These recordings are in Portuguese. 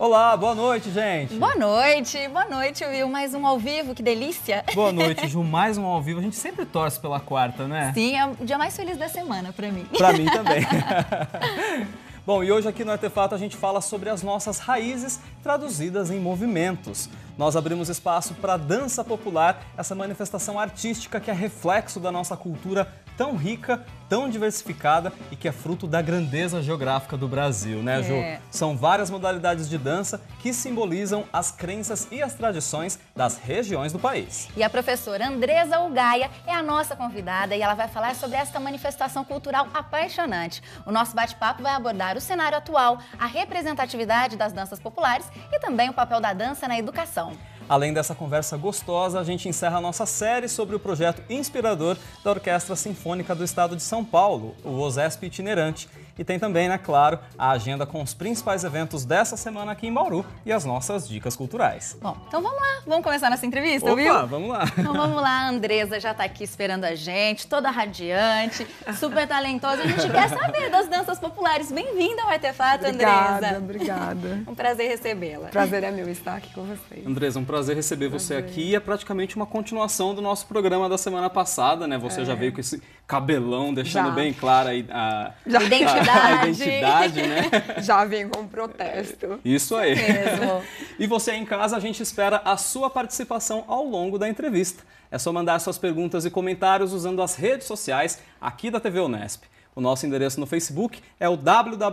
Olá, boa noite, gente. Boa noite, Will. Mais um ao vivo, que delícia. Boa noite, Ju. Mais um ao vivo. A gente sempre torce pela quarta, né? Sim, é o dia mais feliz da semana pra mim. Pra mim também. Bom, e hoje aqui no Artefato a gente fala sobre as nossas raízes traduzidas em movimentos. Nós abrimos espaço para a dança popular, essa manifestação artística que é reflexo da nossa cultura tão rica, tão diversificada e que é fruto da grandeza geográfica do Brasil, né, Ju? São várias modalidades de dança que simbolizam as crenças e as tradições das regiões do país. E a professora Andresa Ugaia é a nossa convidada e ela vai falar sobre esta manifestação cultural apaixonante. O nosso bate-papo vai abordar o cenário atual, a representatividade das danças populares e também o papel da dança na educação. Além dessa conversa gostosa, a gente encerra a nossa série sobre o projeto inspirador da Orquestra Sinfônica do Estado de São Paulo, o OSESP Itinerante. E tem também, né, claro, a agenda com os principais eventos dessa semana aqui em Bauru e as nossas dicas culturais. Bom, então vamos lá, vamos começar nossa entrevista, Opa, viu? Vamos lá. Então vamos lá, a Andresa já tá aqui esperando a gente, toda radiante, super talentosa. A gente quer saber das danças populares. Bem-vinda ao Artefato, Andresa. Obrigada. Um prazer recebê-la. Prazer é meu estar aqui com vocês. Andresa, um prazer receber você aqui e é praticamente uma continuação do nosso programa da semana passada, né? Você já veio com esse cabelão, deixando bem clara a identidade, né? Já vim com protesto. Isso aí. Mesmo. E você aí em casa, a gente espera a sua participação ao longo da entrevista. É só mandar suas perguntas e comentários usando as redes sociais aqui da TV Unesp. O nosso endereço no Facebook é o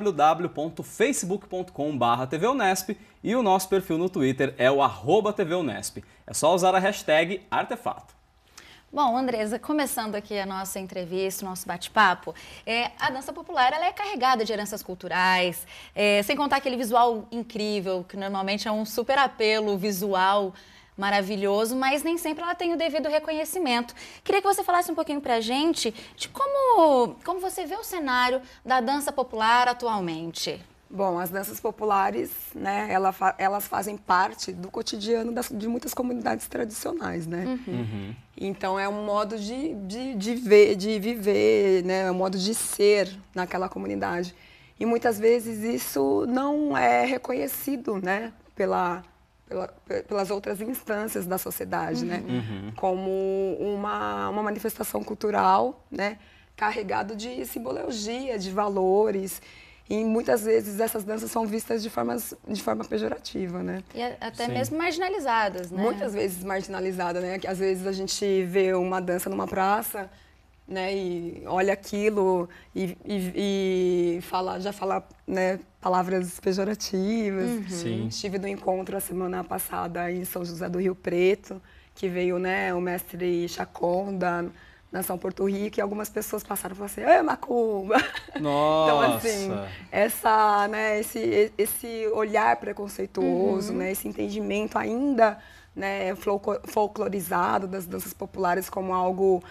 www.facebook.com/TVUnesp e o nosso perfil no Twitter é o @TVUnesp. É só usar a hashtag Artefato. Bom, Andresa, começando aqui a nossa entrevista, o nosso bate-papo, a dança popular ela é carregada de heranças culturais, sem contar aquele visual incrível, que normalmente é um super apelo visual maravilhoso, mas nem sempre ela tem o devido reconhecimento. Queria que você falasse um pouquinho pra gente de como você vê o cenário da dança popular atualmente. Bom, as danças populares, né, elas fazem parte do cotidiano de muitas comunidades tradicionais, né? Uhum. Então é um modo de viver, né, é um modo de ser naquela comunidade. E muitas vezes isso não é reconhecido, né, pelas outras instâncias da sociedade, né? Como uma manifestação cultural, né, carregado de simbologia, de valores. E muitas vezes essas danças são vistas de forma pejorativa, né? E até mesmo marginalizadas, né? Muitas vezes marginalizadas, né? Que às vezes a gente vê uma dança numa praça, né? E olha aquilo e já fala, né, palavras pejorativas. Sim. Estive no encontro a semana passada em São José do Rio Preto, que veio, né, o mestre Chacon da Nação Porto Rico, e algumas pessoas passaram e falaram assim, é macumba. Nossa! Então, assim, esse olhar preconceituoso, né, esse entendimento ainda, né, folclorizado das danças populares como algo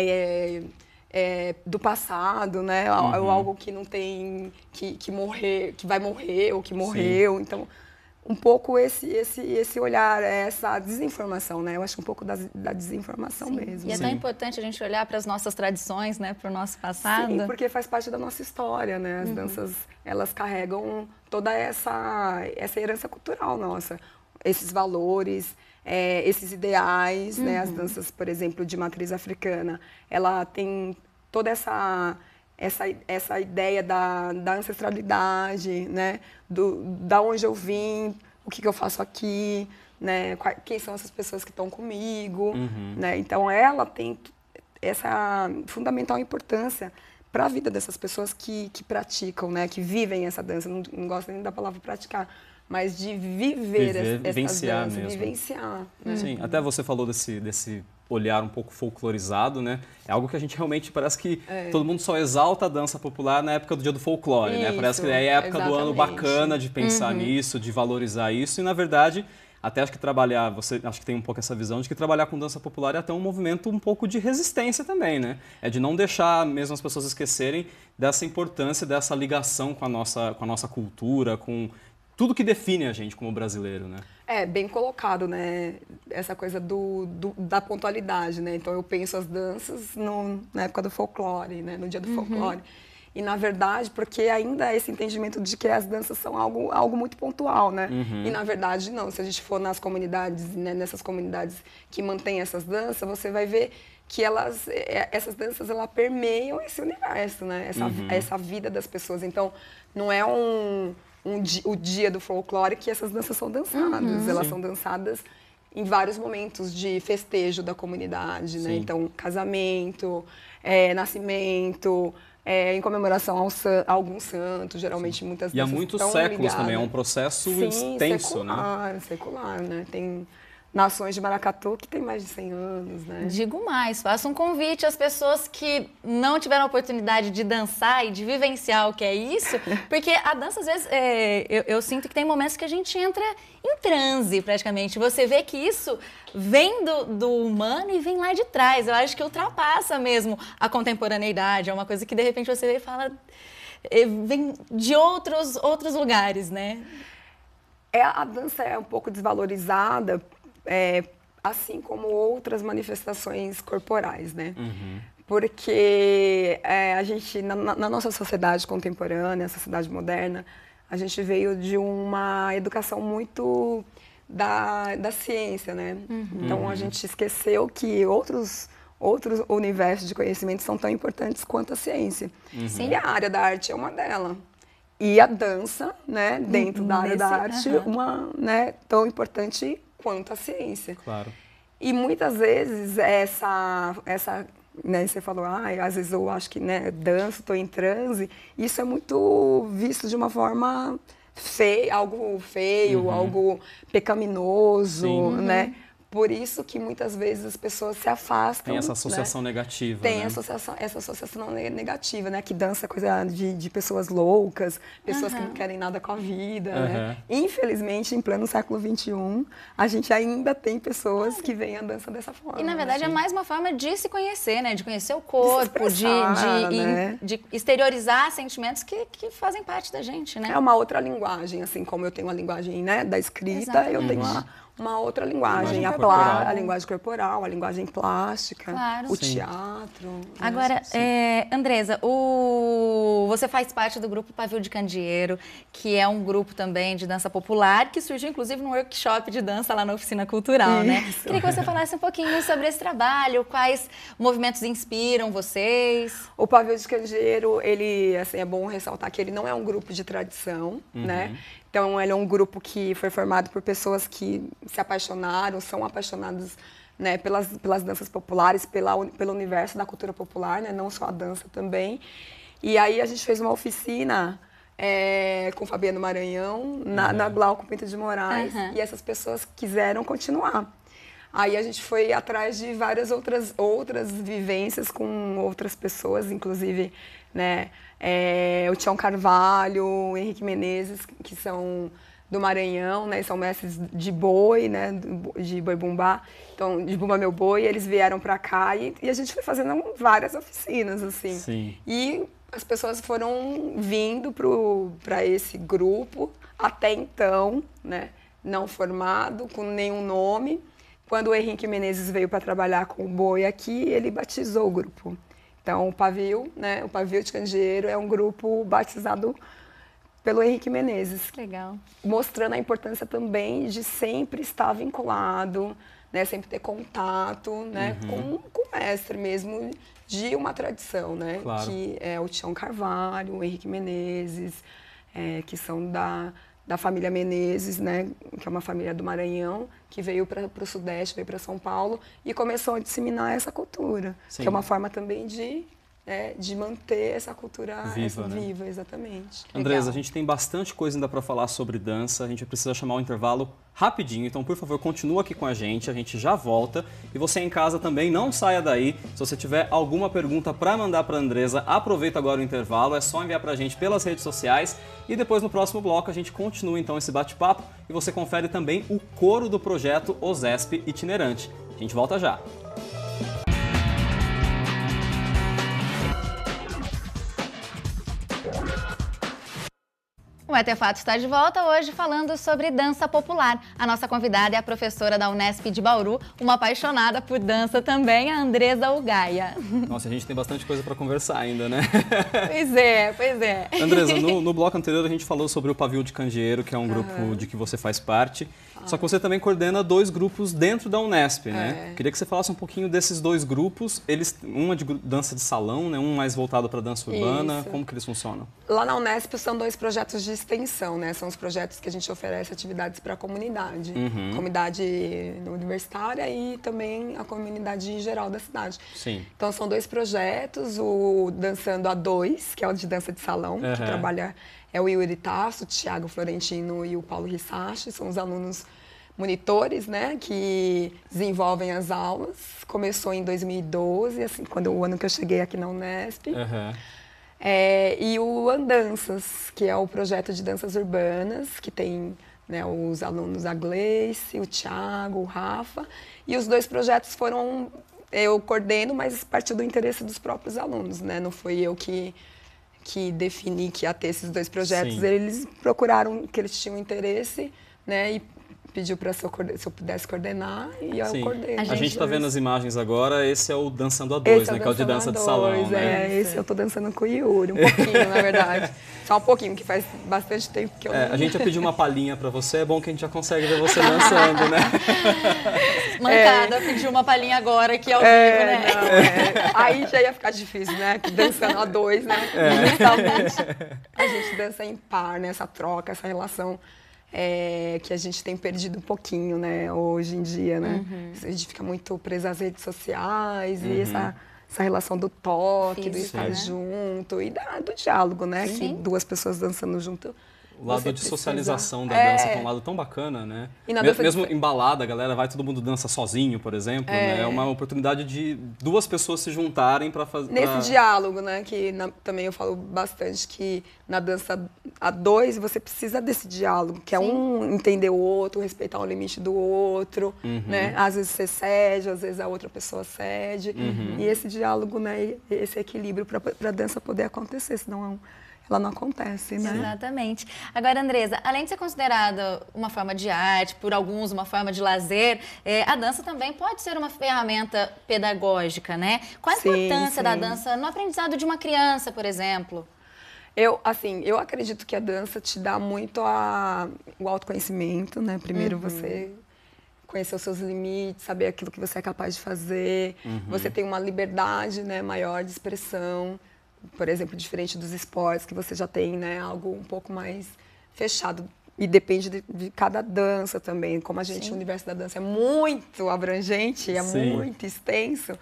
do passado, né, algo que não tem, que morrer, que vai morrer ou que morreu. Então, um pouco esse olhar, essa desinformação, né? Eu acho um pouco da desinformação mesmo. E é tão importante a gente olhar para as nossas tradições, né? Para o nosso passado. Sim, porque faz parte da nossa história, né? As danças, elas carregam toda essa herança cultural nossa. Esses valores, esses ideais, né? As danças, por exemplo, de matriz africana, ela tem toda essa ideia da ancestralidade, né? Da onde eu vim, o que eu faço aqui, né? Quem são essas pessoas que estão comigo, né? Então ela tem essa fundamental importância para a vida dessas pessoas que praticam, né? Que vivem essa dança. Não gosto nem da palavra praticar, mas de viver vivenciar dança, mesmo. Vivenciar. Né? Sim, até você falou desse olhar um pouco folclorizado, né? É algo que a gente realmente parece que todo mundo só exalta a dança popular na época do Dia do Folclore, né? Parece que é a época do ano bacana de pensar nisso, de valorizar isso. E, na verdade, até acho que você acho que tem um pouco essa visão de que trabalhar com dança popular é até um movimento um pouco de resistência também, né? É de não deixar mesmo as pessoas esquecerem dessa importância, dessa ligação com a nossa cultura, com tudo que define a gente como brasileiro, né? É, bem colocado, né? Essa coisa da pontualidade, né? Então, eu penso as danças na época do folclore, né? No dia do folclore. E, na verdade, porque ainda há esse entendimento de que as danças são algo muito pontual, né? E, na verdade, não. Se a gente for nas comunidades, né, nessas comunidades que mantêm essas danças, você vai ver que essas danças, elas permeiam esse universo, né? Essa vida das pessoas. Então, não é o dia do folclore que essas danças são dançadas. Elas são dançadas em vários momentos de festejo da comunidade, né? Então, casamento, nascimento, em comemoração a algum santo, geralmente muitas danças. E há muitos séculos ligadas. Também, é um processo extenso, secular, né? Tem nações de maracatu que tem mais de 100 anos, né? Digo mais, faço um convite às pessoas que não tiveram a oportunidade de dançar e de vivenciar o que é isso, porque a dança, às vezes, eu sinto que tem momentos que a gente entra em transe, praticamente. Você vê que isso vem do humano e vem lá de trás. Eu acho que ultrapassa mesmo a contemporaneidade, é uma coisa que, de repente, você vê e fala... vem de outros lugares, né? A dança é um pouco desvalorizada, assim como outras manifestações corporais, né? Porque a gente, na nossa sociedade contemporânea, sociedade moderna, a gente veio de uma educação muito da ciência, né? Então, a gente esqueceu que outros universos de conhecimento são tão importantes quanto a ciência. E a área da arte é uma delas. E a dança, né, dentro da área da arte, né, tão importante quanto a ciência. Claro. E muitas vezes essa né, você falou, às vezes eu acho que, né, danço, estou em transe, isso é muito visto de uma forma algo feio, algo pecaminoso, né? Por isso que muitas vezes as pessoas se afastam. Tem essa associação negativa. Tem né? essa associação negativa, né? Que dança é coisa de pessoas loucas, pessoas que não querem nada com a vida. Né? Infelizmente, em pleno século XXI, a gente ainda tem pessoas que veem a dança dessa forma. E, na verdade, é mais uma forma de se conhecer, né? De conhecer o corpo, de exteriorizar sentimentos que fazem parte da gente, né? É uma outra linguagem, assim como eu tenho uma linguagem, né, da escrita, exatamente. Eu tenho uma outra linguagem, a linguagem corporal, a linguagem plástica, o teatro. Agora, Andresa, você faz parte do grupo Pavio de Candeeiro, que é um grupo também de dança popular, que surgiu inclusive num workshop de dança lá na Oficina Cultural, né? Queria que você falasse um pouquinho sobre esse trabalho, quais movimentos inspiram vocês. O Pavio de Candeeiro, ele, assim, é bom ressaltar que ele não é um grupo de tradição, né? Então, ele é um grupo que foi formado por pessoas que se apaixonaram, são apaixonados, né, pelas danças populares, pelo universo da cultura popular, né, não só a dança também. E aí a gente fez uma oficina com Fabiano Maranhão, na Glauco Pinto de Moraes, e essas pessoas quiseram continuar. Aí a gente foi atrás de várias outras vivências com outras pessoas, inclusive, né, o Tião Carvalho, o Henrique Menezes, que são do Maranhão, né, são mestres de boi, né, de boi bumbá, então, de Bumba Meu Boi, eles vieram para cá e a gente foi fazendo várias oficinas, assim. Sim. E as pessoas foram vindo para esse grupo, até então, né, não formado, com nenhum nome. Quando o Henrique Menezes veio para trabalhar com o boi aqui, ele batizou o grupo. Então, o Pavio, né, o Pavio de Candeeiro é um grupo batizado pelo Henrique Menezes. Legal. Mostrando a importância também de sempre estar vinculado, né, sempre ter contato, né, com o mestre mesmo de uma tradição, né, claro. Que é o Tião Carvalho, o Henrique Menezes, que são da família Menezes, né, que é uma família do Maranhão, que veio para o Sudeste, veio para São Paulo e começou a disseminar essa cultura, Sim. que é uma forma também de manter essa cultura viva, exatamente. Andresa, Legal. A gente tem bastante coisa ainda para falar sobre dança, a gente precisa chamar o intervalo rapidinho, então por favor continua aqui com a gente já volta e você em casa também não saia daí, se você tiver alguma pergunta para mandar para a Andresa, aproveita agora o intervalo, é só enviar para a gente pelas redes sociais e depois no próximo bloco a gente continua então esse bate-papo e você confere também o coro do projeto OSESP Itinerante. A gente volta já. O ETFato está de volta hoje falando sobre dança popular. A nossa convidada é a professora da Unesp de Bauru, uma apaixonada por dança também, a Andresa Ugaia. Nossa, a gente tem bastante coisa para conversar ainda, né? Pois é. Andresa, no bloco anterior a gente falou sobre o Pavio de Candeeiro, que é um grupo de que você faz parte. Só que você também coordena 2 grupos dentro da Unesp, né? Queria que você falasse um pouquinho desses 2 grupos. Um é de dança de salão, né? Um mais voltado para dança urbana. Isso. Como que eles funcionam? Lá na Unesp são 2 projetos de extensão, né? São os projetos que a gente oferece atividades para a comunidade. Comunidade universitária e também a comunidade em geral da cidade. Sim. Então são 2 projetos, o Dançando a 2, que é o de dança de salão, que trabalha... É o Yuri Tasso, o Thiago Florentino e o Paulo Rissachi, são os alunos monitores, né, que desenvolvem as aulas. Começou em 2012, assim, o ano que eu cheguei aqui na Unesp. E o Andanças, que é o projeto de danças urbanas, que tem, né, os alunos, a Gleice, o Thiago, o Rafa. E os 2 projetos eu coordeno, mas partiu do interesse dos próprios alunos, né? Não foi eu que defini que ia ter esses 2 projetos. Sim. Eles procuraram que eles tinham interesse, né, e pediu para se eu pudesse coordenar e eu coordeno. A gente está vendo as imagens agora, esse é o Dançando a 2, né, que é o de dança de salão, né? Esse eu tô dançando com o Yuri, um pouquinho, na verdade. Só um pouquinho, que faz bastante tempo que eu A gente ia pedir uma palhinha para você, é bom que a gente já consegue ver você dançando, né? Mancada, pediu uma palhinha agora aqui ao vivo, né? Aí já ia ficar difícil, né? Dançando a 2, né? Inicialmente, a gente dança em par, né? Essa troca, essa relação que a gente tem perdido um pouquinho, né? Hoje em dia, né? A gente fica muito preso às redes sociais e essa relação do toque, do estar junto e do diálogo, né? Sim. Que 2 pessoas dançando junto. O lado de socialização da dança, que é um lado tão bacana, né? Mesmo em balada, a galera vai, todo mundo dança sozinho, por exemplo, né? É uma oportunidade de 2 pessoas se juntarem para fazer... Nesse diálogo, né? Que também eu falo bastante que na dança a 2 você precisa desse diálogo, que é um entender o outro, respeitar o limite do outro, né? Às vezes você cede, às vezes a outra pessoa cede. E esse diálogo, né? Esse equilíbrio para a dança poder acontecer, senão ela não acontece, né? Exatamente. Agora, Andresa, além de ser considerada uma forma de arte, por alguns uma forma de lazer, a dança também pode ser uma ferramenta pedagógica, né? Qual a importância da dança no aprendizado de uma criança, por exemplo? Eu acredito que a dança te dá muito o autoconhecimento, né? Primeiro você conhecer os seus limites, saber aquilo que você é capaz de fazer. Você tem uma liberdade, né, maior de expressão. Por exemplo, diferente dos esportes, que você já tem, né, algo um pouco mais fechado. E depende de cada dança também. Como o universo da dança é muito abrangente, é muito extenso,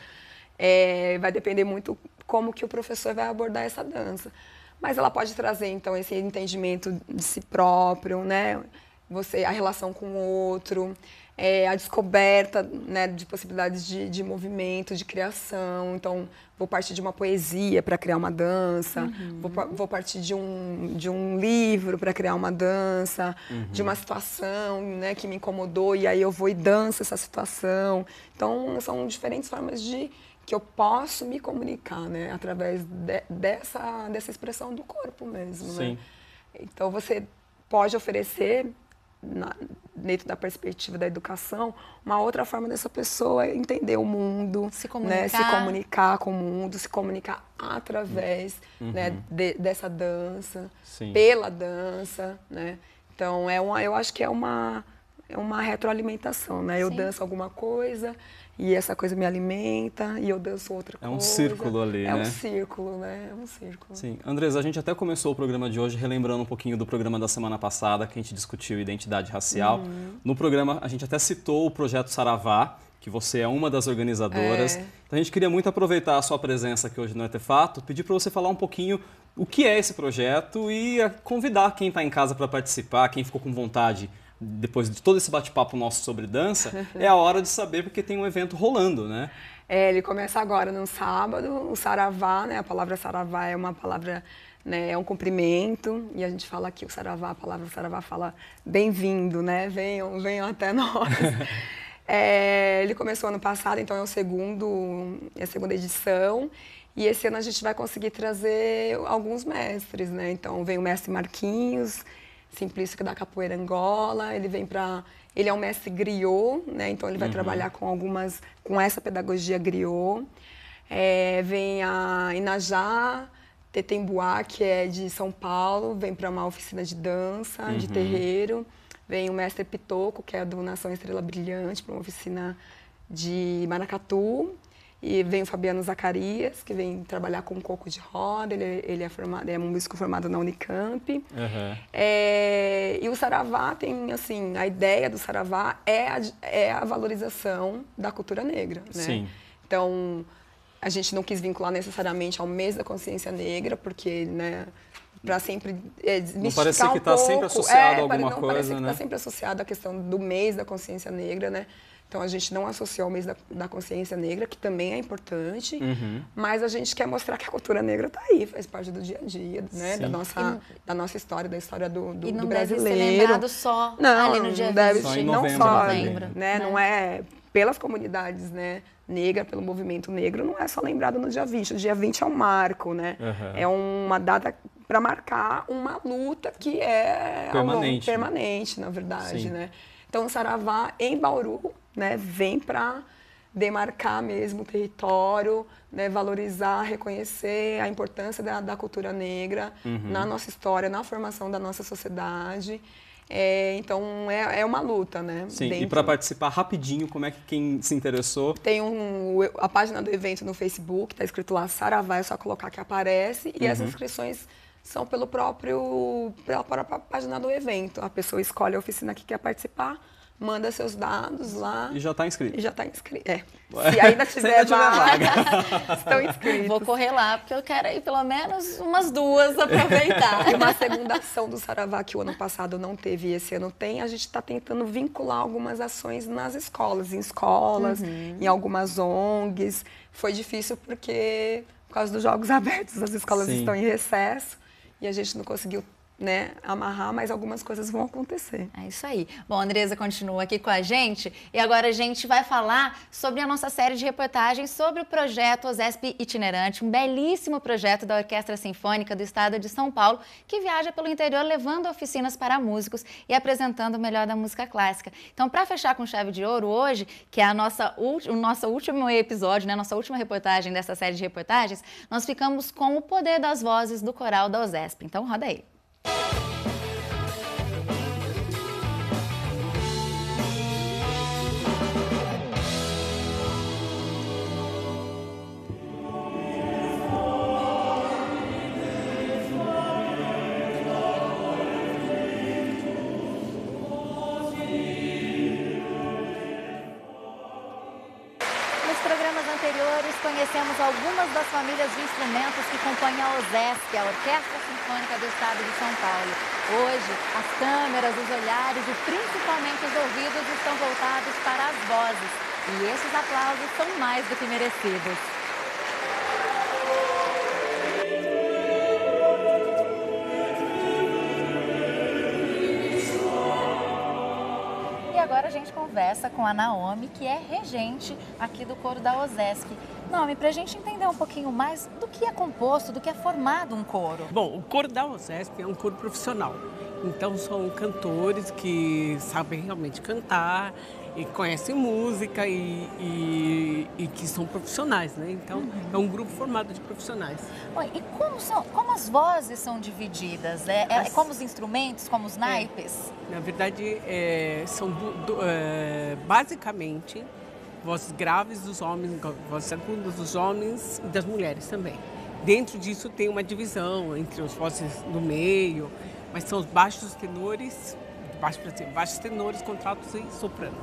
vai depender muito como que o professor vai abordar essa dança. Mas ela pode trazer, então, esse entendimento de si próprio, né? A relação com o outro, a descoberta, né, de possibilidades de movimento, de criação. Então, vou partir de uma poesia para criar uma dança, vou partir de um livro para criar uma dança, de uma situação, né, que me incomodou, e aí eu vou e danço essa situação. Então, são diferentes formas que eu posso me comunicar, né, através dessa expressão do corpo mesmo. Né? Então, você pode oferecer, dentro da perspectiva da educação, uma outra forma dessa pessoa entender o mundo, se comunicar com o mundo, se comunicar através, né, dessa dança, pela dança, né? Então, eu acho que é uma retroalimentação, né? Eu danço alguma coisa e essa coisa me alimenta e eu danço outra coisa. É um círculo ali, né? É um círculo, né? É um círculo. Sim. Andresa, a gente até começou o programa de hoje relembrando um pouquinho do programa da semana passada, que a gente discutiu identidade racial. No programa, a gente até citou o projeto Saravá, que você é uma das organizadoras. Então, a gente queria muito aproveitar a sua presença aqui hoje no ETFato, pedir para você falar um pouquinho o que é esse projeto e convidar quem está em casa para participar, quem ficou com vontade. Depois de todo esse bate-papo nosso sobre dança, é a hora de saber, porque tem um evento rolando, né? Ele começa agora no sábado, o Saravá, né? A palavra Saravá é uma palavra, né? É um cumprimento, e a gente fala aqui a palavra Saravá fala bem-vindo, né? Venham até nós. Ele começou ano passado, então é a segunda edição, e esse ano a gente vai conseguir trazer alguns mestres, né? Então vem o mestre Marquinhos, simplística da capoeira Angola, ele é um mestre griot, né? Então ele vai trabalhar com essa pedagogia griot. Vem a Inajá Tetembuá, que é de São Paulo, vem para uma oficina de dança, de terreiro. Vem o mestre Pitoco, que é do Nação Estrela Brilhante, para uma oficina de maracatu. E vem o Fabiano Zacarias, que vem trabalhar com coco de roda, ele é um músico formado na Unicamp. E o Saravá tem, assim, a ideia do Saravá é a valorização da cultura negra, né? Sim. Então, a gente não quis vincular necessariamente ao mês da consciência negra, porque, né, para sempre desmistificar não parecer que está sempre associado a alguma coisa, parecer né? que está sempre associado à questão do mês da consciência negra, né? Então, a gente não associou ao mês da consciência negra, que também é importante, mas a gente quer mostrar que a cultura negra está aí, faz parte do dia a dia, né? Da nossa história, da história do brasileiro. E não deve ser lembrado só ali no dia 20. Só em não novembro, só, né? Não é pelas comunidades, né, negras, pelo movimento negro, não é só lembrado no dia 20. O dia 20 é um marco, né? É uma data para marcar uma luta que é permanente, na verdade, né? Então, o Saravá em Bauru, né, vem para demarcar mesmo o território, né, valorizar, reconhecer a importância da cultura negra na nossa história, na formação da nossa sociedade. Então, é uma luta, né? Sim, e para participar rapidinho, como é que quem se interessou? Tem a página do evento no Facebook, está escrito lá Saravá, é só colocar que aparece, e as inscrições são pela própria página do evento. A pessoa escolhe a oficina que quer participar, manda seus dados lá. E já está inscrito. Se ainda tiver vaga, estão inscritos. Vou correr lá, porque eu quero ir pelo menos umas 2 aproveitar. E uma segunda ação do Saravá, que o ano passado não teve e esse ano tem, a gente está tentando vincular algumas ações nas escolas, em algumas ONGs. Foi difícil porque, por causa dos Jogos Abertos, as escolas estão em recesso e a gente não conseguiu, né, amarrar, mas algumas coisas vão acontecer. É isso aí. Bom, a Andresa continua aqui com a gente e agora a gente vai falar sobre a nossa série de reportagens sobre o projeto OSESP Itinerante, um belíssimo projeto da Orquestra Sinfônica do Estado de São Paulo, que viaja pelo interior levando oficinas para músicos e apresentando o melhor da música clássica. Então, para fechar com chave de ouro hoje, que é o nosso último episódio, né, nossa última reportagem dessa série de reportagens, nós ficamos com o poder das vozes do coral da OSESP. Então, roda aí. Conhecemos algumas das famílias de instrumentos que compõem a OSESP, a Orquestra Sinfônica do Estado de São Paulo. Hoje, as câmeras, os olhares e principalmente os ouvidos estão voltados para as vozes. E esses aplausos são mais do que merecidos. Agora a gente conversa com a Naomi, que é regente aqui do coro da OSESP. Naomi, para a gente entender um pouquinho mais do que é composto, do que é formado um coro. Bom, o coro da OSESP é um coro profissional. Então são cantores que sabem realmente cantar e conhecem música e que são profissionais, né? Então é um grupo formado de profissionais. Oi, e como as vozes são divididas? É como os instrumentos, como os naipes? Na verdade, são basicamente vozes graves dos homens, vozes agudas dos homens e das mulheres também. Dentro disso tem uma divisão entre as vozes do meio, mas são os baixos tenores, baixos tenores, contraltos e soprano.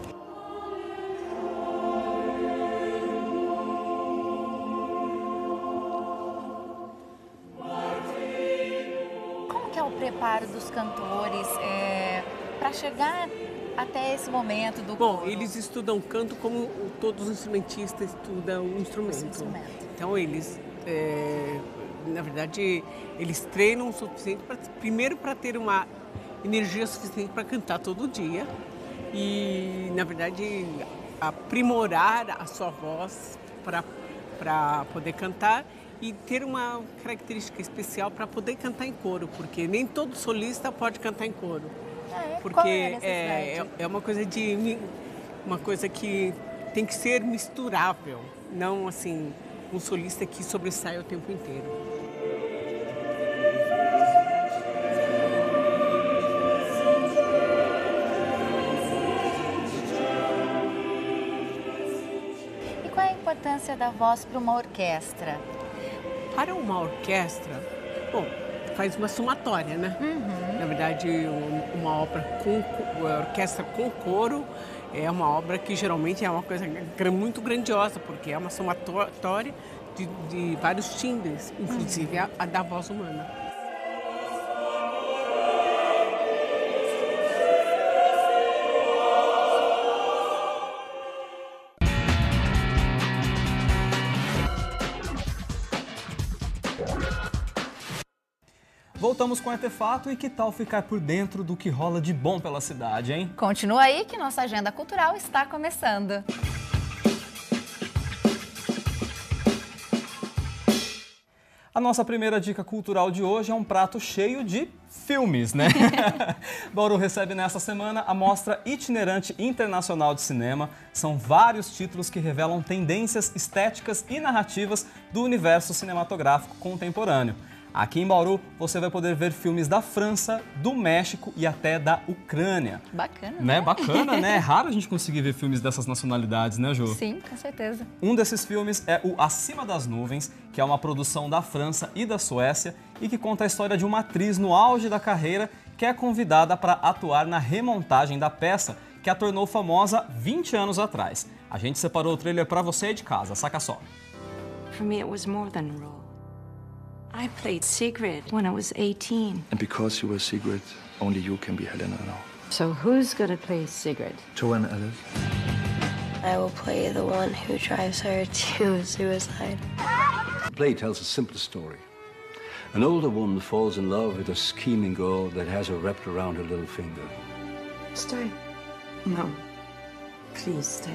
Como que é o preparo dos cantores para chegar até esse momento do coro? Bom, eles estudam canto como todos os instrumentistas estudam o instrumento. Então eles, na verdade, eles treinam o suficiente primeiro para ter uma energia suficiente para cantar todo dia e, na verdade, aprimorar a sua voz para poder cantar e ter uma característica especial para poder cantar em coro, porque nem todo solista pode cantar em coro. Porque é uma coisa que tem que ser misturável, não assim um solista que sobressai o tempo inteiro. E qual é a importância da voz para uma orquestra? Para uma orquestra, bom, faz uma somatória, né? Na verdade, uma obra com orquestra com coro é uma obra que geralmente é uma coisa muito grandiosa, porque é uma somatória de vários timbres, inclusive a da voz humana. Voltamos com o Artefato e que tal ficar por dentro do que rola de bom pela cidade, hein? Continua aí que nossa agenda cultural está começando. A nossa primeira dica cultural de hoje é um prato cheio de filmes, né? Bauru recebe nesta semana a Mostra Itinerante Internacional de Cinema. São vários títulos que revelam tendências estéticas e narrativas do universo cinematográfico contemporâneo. Aqui em Bauru, você vai poder ver filmes da França, do México e até da Ucrânia. Bacana, né? Bacana, né? É raro a gente conseguir ver filmes dessas nacionalidades, né, Ju? Sim, com certeza. Um desses filmes é o Acima das Nuvens, que é uma produção da França e da Suécia e que conta a história de uma atriz no auge da carreira que é convidada para atuar na remontagem da peça que a tornou famosa 20 anos atrás. A gente separou o trailer para você aí de casa, saca só. For me, it was more than a role. I played Sigrid when I was 18. And because you were Sigrid, only you can be Helena now. So who's gonna play Sigrid? Joanne Ellis. I will play the one who drives her to suicide. The play tells a simple story. An older woman falls in love with a scheming girl that has her wrapped around her little finger. Stay. No. Please stay.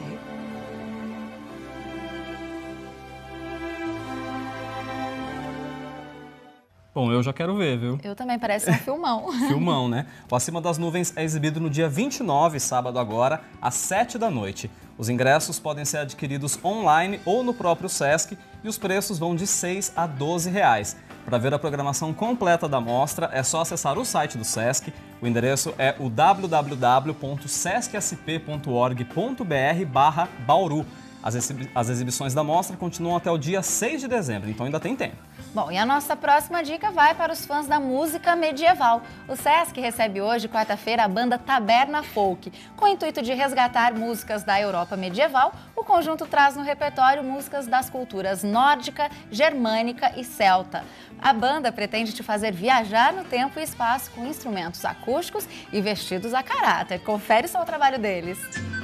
Bom, eu já quero ver, viu? Eu também, parece um filmão. Filmão, né? O Acima das Nuvens é exibido no dia 29, sábado agora, às 7 da noite. Os ingressos podem ser adquiridos online ou no próprio Sesc e os preços vão de R$ 6 a R$ 12. Para ver a programação completa da mostra, é só acessar o site do Sesc. O endereço é o www.sescsp.org.br/Bauru. As exibições da mostra continuam até o dia 6 de dezembro, então ainda tem tempo. Bom, e a nossa próxima dica vai para os fãs da música medieval. O Sesc recebe hoje, quarta-feira, a banda Taberna Folk. Com o intuito de resgatar músicas da Europa medieval, o conjunto traz no repertório músicas das culturas nórdica, germânica e celta. A banda pretende te fazer viajar no tempo e espaço com instrumentos acústicos e vestidos a caráter. Confere só o trabalho deles.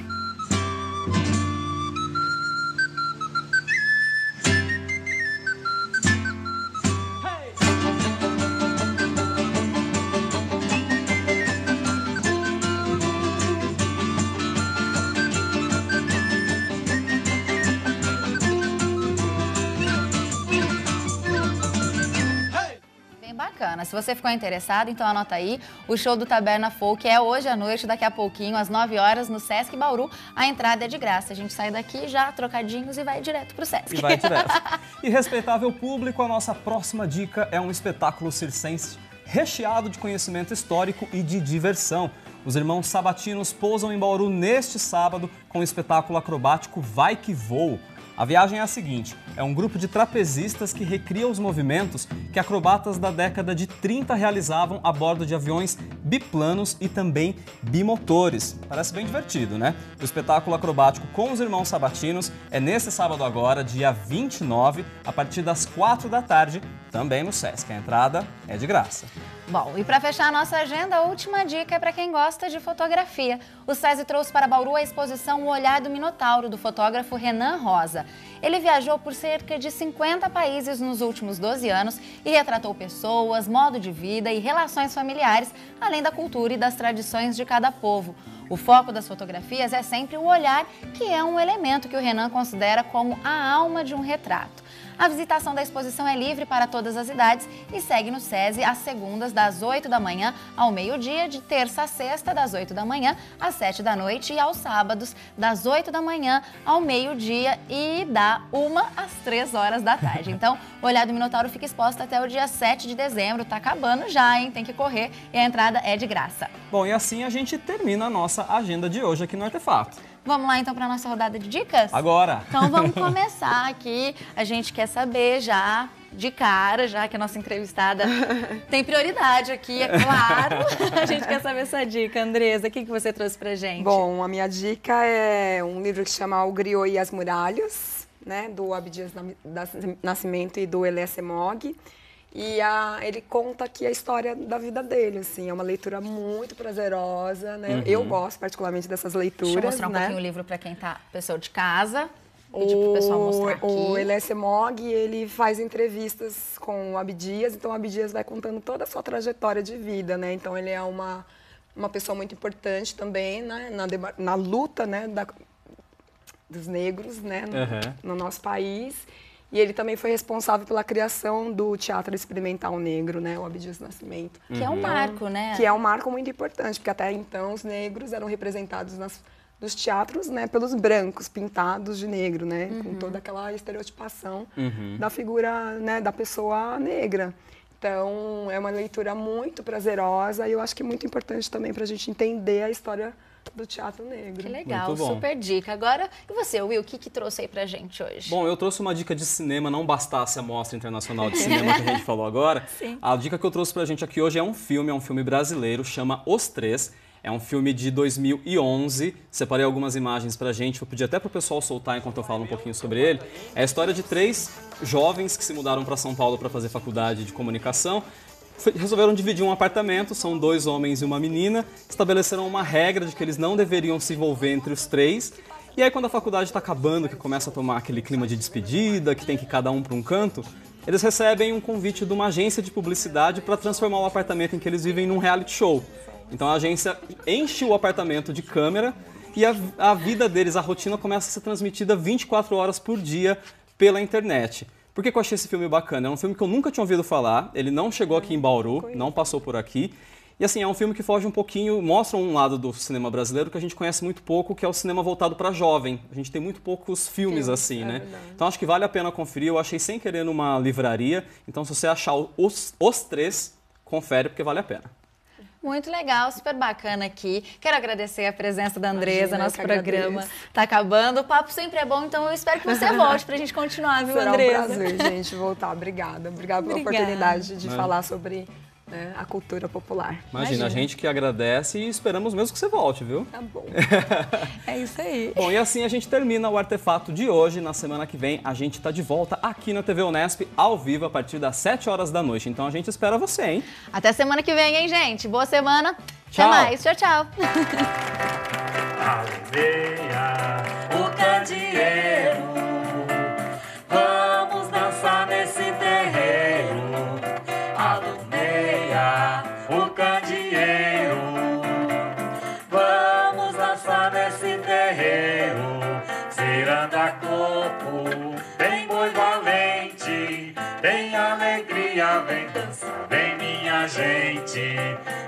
Se você ficou interessado, então anota aí. O show do Taberna Folk é hoje à noite, daqui a pouquinho, às 9 horas, no Sesc Bauru. A entrada é de graça. A gente sai daqui já trocadinhos e vai direto pro Sesc. E vai direto. E respeitável público, a nossa próxima dica é um espetáculo circense recheado de conhecimento histórico e de diversão. Os irmãos sabatinos pousam em Bauru neste sábado com o espetáculo acrobático Vai Que Voo. A viagem é a seguinte, é um grupo de trapezistas que recria os movimentos que acrobatas da década de 30 realizavam a bordo de aviões biplanos e também bimotores. Parece bem divertido, né? O espetáculo acrobático com os irmãos sabatinos é nesse sábado agora, dia 29, a partir das 4 da tarde, também no Sesc. A entrada é de graça. Bom, e para fechar a nossa agenda, a última dica é para quem gosta de fotografia. O SESI trouxe para Bauru a exposição O Olhar do Minotauro, do fotógrafo Renan Rosa. Ele viajou por cerca de 50 países nos últimos 12 anos e retratou pessoas, modo de vida e relações familiares, além da cultura e das tradições de cada povo. O foco das fotografias é sempre o olhar, que é um elemento que o Renan considera como a alma de um retrato. A visitação da exposição é livre para todas as idades e segue no SESI às segundas, das 8 da manhã ao meio-dia, de terça a sexta, das 8 da manhã às 7 da noite e aos sábados, das 8 da manhã ao meio-dia e da 1 às 3 horas da tarde. Então, o Olhar do Minotauro fica exposto até o dia 7 de dezembro. Tá acabando já, hein? Tem que correr e a entrada é de graça. Bom, e assim a gente termina a nossa agenda de hoje aqui no Artefato. Vamos lá então para a nossa rodada de dicas? Agora! Então vamos começar aqui. A gente quer saber já, de cara, já que a nossa entrevistada tem prioridade aqui, é claro. A gente quer saber essa dica. Andresa, o que você trouxe pra gente? Bom, a minha dica é um livro que chama O Griot e as Muralhas, né, do Abdias Nascimento e do Elie Semogue. E ele conta aqui a história da vida dele, assim, é uma leitura muito prazerosa, né? Uhum. Eu gosto particularmente dessas leituras. Deixa eu mostrar um pouquinho o livro para quem tá, pessoa de casa. Pedir pro pessoal mostrar aqui. O Elie Semogue, ele faz entrevistas com o Abdias, então o Abdias vai contando toda a sua trajetória de vida, né? Então ele é uma pessoa muito importante também, né? Na luta, né? dos negros, né? No nosso país. E ele também foi responsável pela criação do Teatro Experimental Negro, né? O Abdias Nascimento. Que é um marco, né? Que é um marco muito importante, porque até então os negros eram representados nos teatros, né? Pelos brancos, pintados de negro, né? Com toda aquela estereotipação da figura, né? Da pessoa negra. Então, é uma leitura muito prazerosa e eu acho que é muito importante também para a gente entender a história do teatro negro. Que legal, super dica. Agora, e você, Will, o que trouxe aí pra gente hoje? Bom, eu trouxe uma dica de cinema, não bastasse a Mostra Internacional de Cinema que a gente falou agora. Sim. A dica que eu trouxe pra gente aqui hoje é um filme brasileiro, chama Os Três. É um filme de 2011, separei algumas imagens pra gente, vou pedir até pro pessoal soltar enquanto eu falo um pouquinho sobre ele. É a história de 3 jovens que se mudaram para São Paulo para fazer faculdade de comunicação. Resolveram dividir um apartamento, são 2 homens e uma menina, estabeleceram uma regra de que eles não deveriam se envolver entre os 3. E aí quando a faculdade está acabando, que começa a tomar aquele clima de despedida, que tem que ir cada um para um canto, eles recebem um convite de uma agência de publicidade para transformar o apartamento em que eles vivem num reality show. Então a agência enche o apartamento de câmera e a vida deles, a rotina começa a ser transmitida 24 horas por dia pela internet. Por que eu achei esse filme bacana? É um filme que eu nunca tinha ouvido falar, ele não chegou aqui em Bauru, não passou por aqui. E assim, é um filme que foge um pouquinho, mostra um lado do cinema brasileiro que a gente conhece muito pouco, que é o cinema voltado para jovem. A gente tem muito poucos filmes assim, né? Verdade. Então acho que vale a pena conferir, eu achei sem querer numa livraria. Então se você achar os 3, confere porque vale a pena. Muito legal, super bacana aqui. Quero agradecer a presença da Andresa, nosso programa agradeço. Tá acabando. O papo sempre é bom, então eu espero que você volte pra gente continuar, viu, Será Andresa? um prazer, gente, voltar. Obrigada. Obrigada pela oportunidade de falar sobre a cultura popular. Imagina, a gente que agradece e esperamos mesmo que você volte, viu? Tá bom. É isso aí. Bom, e assim a gente termina o Artefato de hoje. Na semana que vem a gente tá de volta aqui na TV Unesp, ao vivo, a partir das 7 horas da noite. Então a gente espera você, hein? Até semana que vem, hein, gente? Boa semana. Tchau. Até mais. Tchau, tchau. Aldeia, o candeeiro, vamos dançar nesse terreiro. Alumeia, o candeeiro, vamos dançar nesse terreiro. Ciranda coco, tem boi valente, tem alegria, vem dançar, vem minha gente.